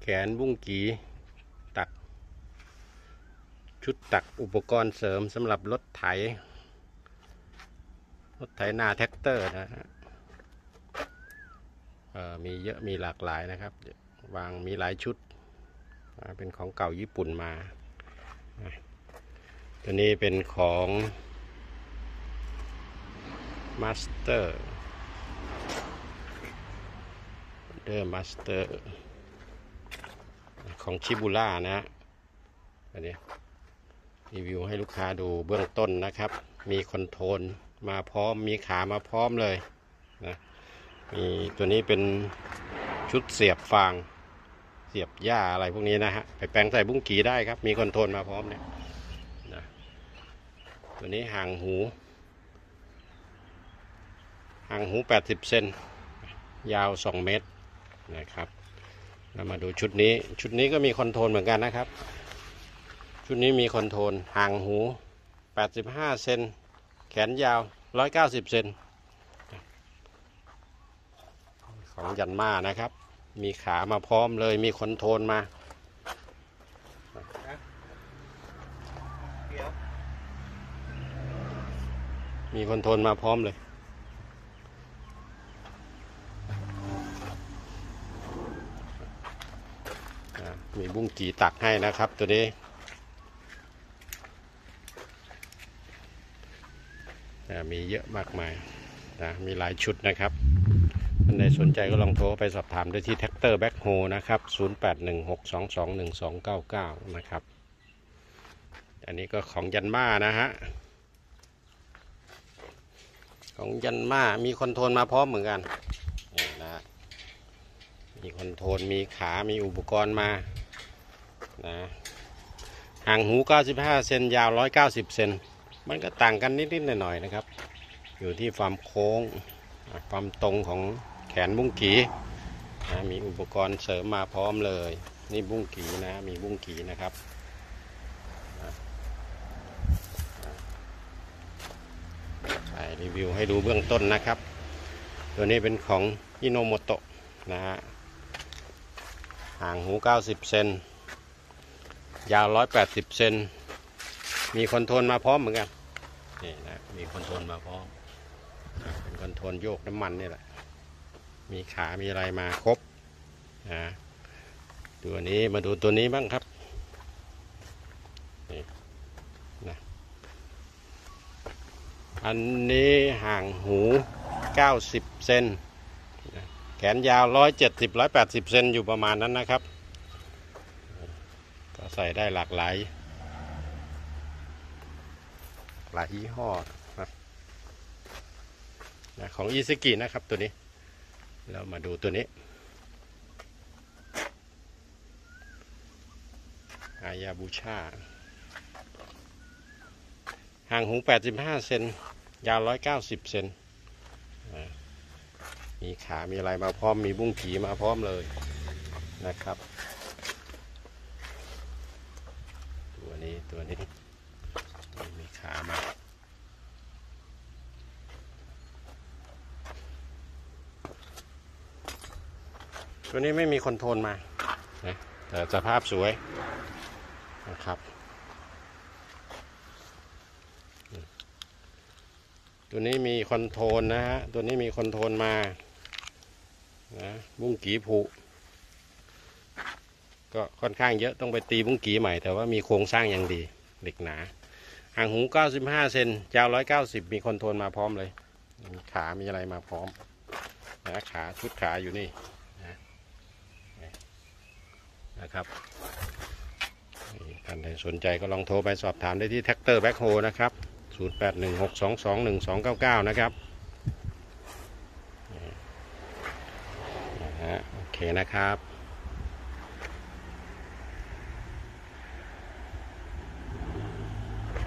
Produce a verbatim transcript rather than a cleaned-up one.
แขนบุ้งกีตักชุดตักอุปกรณ์เสริมสำหรับรถไถรถไถนาแท็กเตอร์นะฮะมีเยอะมีหลากหลายนะครับวางมีหลายชุดเป็นของเก่าญี่ปุ่นมาตัวนี้เป็นของมาสเตอร์เดอร์มาสเตอร์ของชิบูล่านะอันนี้รีวิวให้ลูกค้าดูเบื้องต้นนะครับมีคอนโทรลมาพร้อมมีขามาพร้อมเลยนะมีตัวนี้เป็นชุดเสียบฟางเสียบหญ้าอะไรพวกนี้นะฮะไปแปลงใส่บุ้งกีได้ครับมีคอนโทรลมาพร้อมเนี่ยนะตัวนี้ห่างหูห่างหูแปดสิบเซนยาวสองเมตรนะครับเรามาดูชุดนี้ชุดนี้ก็มีคอนโทรลเหมือนกันนะครับชุดนี้มีคอนโทรลห่างหูแปดสิบห้าเซนแขนยาวหนึ่งร้อยเก้าสิบเซนของยันมานะครับมีขามาพร้อมเลยมีคอนโทรลมามีคอนโทรลมาพร้อมเลยมีบุ้งกีตักให้นะครับตัวนี้มีเยอะมากมายนะมีหลายชุดนะครับท่านใดสนใจก็ลองโทรไปสอบถามได้ที่แท็กเตอร์แบ็คโฮนะครับศูนย์ แปด หนึ่ง หก สอง สอง หนึ่ง สอง เก้า เก้านะครับอันนี้ก็ของยันมานะฮะของยันมามีคอนโทรลมาพร้อมเหมือนกันนี่นะมีคอนโทรลมีขามีอุปกรณ์มานะห่างหูเก้าสิบห้าเซนยาวหนึ่งร้อยเก้าสิบเซนมันก็ต่างกันนิดๆหน่อยๆนะครับอยู่ที่ความโค้งความตรงของแขนบุ้งกีนะมีอุปกรณ์เสริมมาพร้อมเลยนี่บุ้งกีนะมีบุ้งกีนะครับไปรีวิวให้ดูเบื้องต้นนะครับตัวนี้เป็นของอิโนโมโตะนะฮะห่างหูเก้าสิบเซนยาวหนึ่งร้อยแปดสิบเซนมีคอนโทรลมาพร้อมเหมือนกันนี่นะมีคอนโทรลมาพร้อมเป็นคอนโทรลโยกน้ำมันนี่แหละมีขามีอะไรมาครบนะตัวนี้มาดูตัวนี้บ้างครับนี่นะอันนี้ห่างหูเก้าสิบเซนแขนยาวหนึ่งร้อยเจ็ดสิบ หนึ่งร้อยแปดสิบเซนอยู่ประมาณนั้นนะครับก็ใส่ได้หลากหลายหลายยี่ห้อนะของอิซึกินะครับตัวนี้เรามาดูตัวนี้อายาบูชาห่างหูแปดสิบห้าเซนยาวหนึ่งร้อยเก้าสิบเซนมีขามีอะไรมาพร้อมมีบุ้งกีมาพร้อมเลยนะครับตัวนี้ตัวนี้มีขามาตัวนี้ไม่มีคอนโทรลมานะแต่สภาพสวยนะครับตัวนี้มีคอนโทรลนะฮะตัวนี้มีคอนโทรลมานะบุ้งกีผุก็ค่อนข้างเยอะต้องไปตีบุ้งกีใหม่แต่ว่ามีโครงสร้างอย่างดีเหล็กหนาห่างหูเก้าสิบห้าเซนยาวหนึ่งร้อยเก้าสิบมีคอนโทรลมาพร้อมเลยมีขามีอะไรมาพร้อมนะขาชุดขาอยู่นี่นะนะครับท่านใดสนใจก็ลองโทรไปสอบถามได้ที่แท็กเตอร์แบ็คโฮนะครับศูนย์ แปด หนึ่ง หก สอง สอง หนึ่ง สอง เก้า เก้านะครับนะฮะโอเคนะครับ